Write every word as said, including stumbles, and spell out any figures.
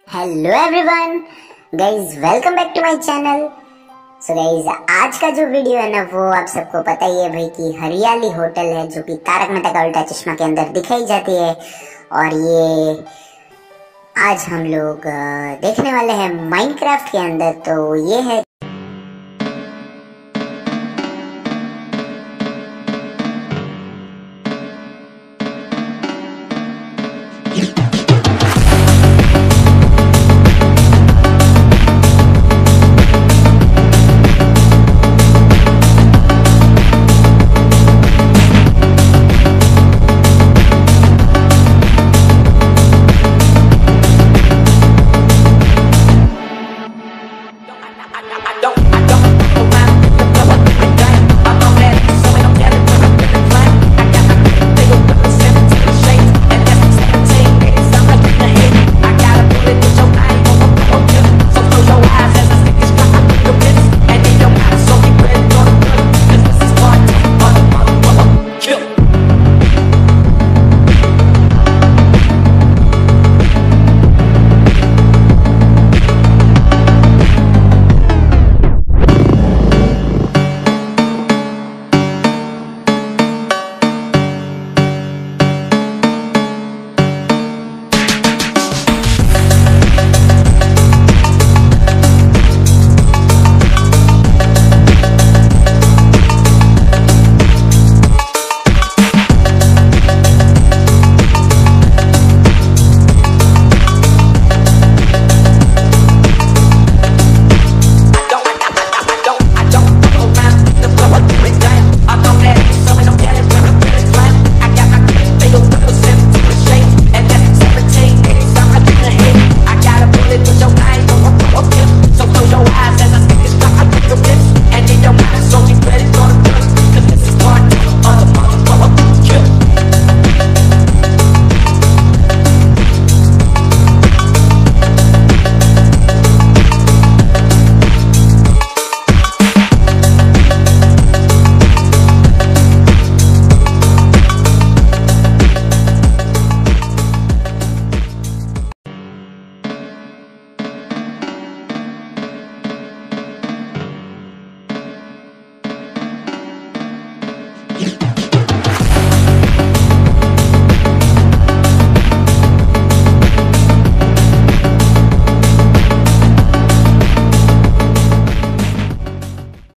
Hello everyone guys, welcome back to my channel. So guys, आज का जो video है ना वो आप सबको पता ही है भाई कि हरियाली होटल है जो कि तारक मेहता का उल्टा चश्मा के अंदर दिखाई जाती है। और ये आज हम लोग देखने वाले हैं माइनक्राफ्ट के अंदर। तो ये है